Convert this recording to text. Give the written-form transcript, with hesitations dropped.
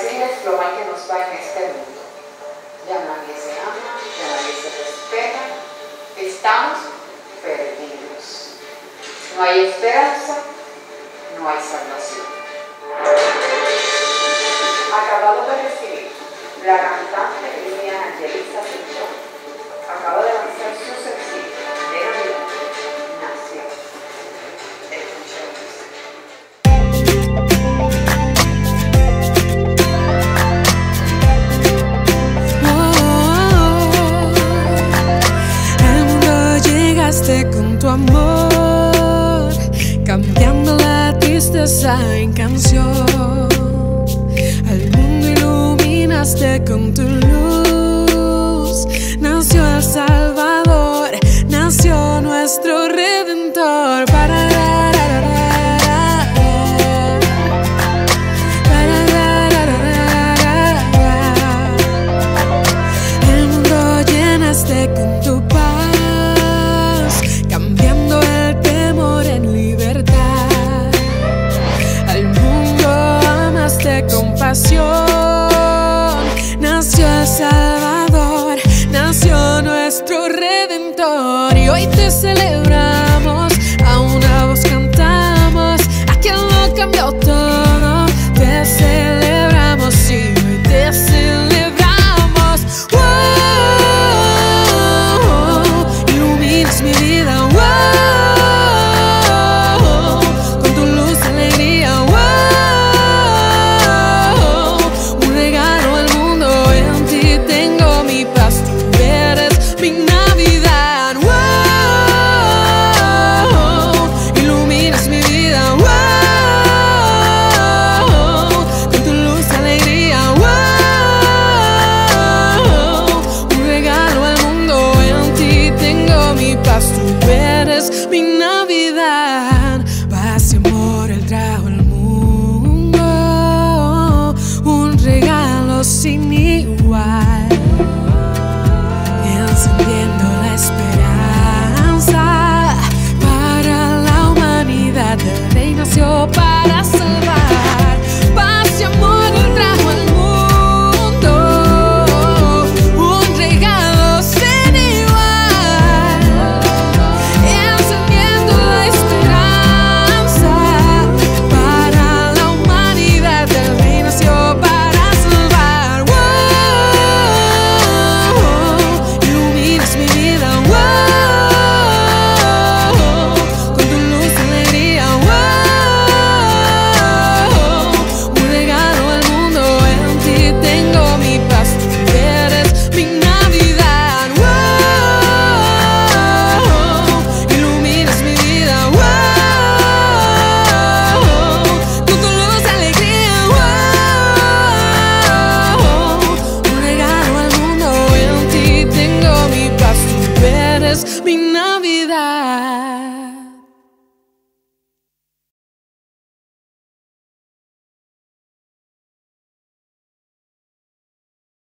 decirles lo mal que nos va en este mundo. Ya nadie se ama, ya nadie se respeta, estamos perdidos. No hay esperanza, no hay salvación. Acabado de recibir la cantante cristiana Yelisa Pinto, acaba de lanzar su sencillo de Navidad, Nació. Escuchemos. Con tu amor, cambiando la tristeza en canción. Al mundo iluminaste con tu luz. Nació el Salvador, nació nuestro Redentor. El mundo llenaste con tu paz, compasión.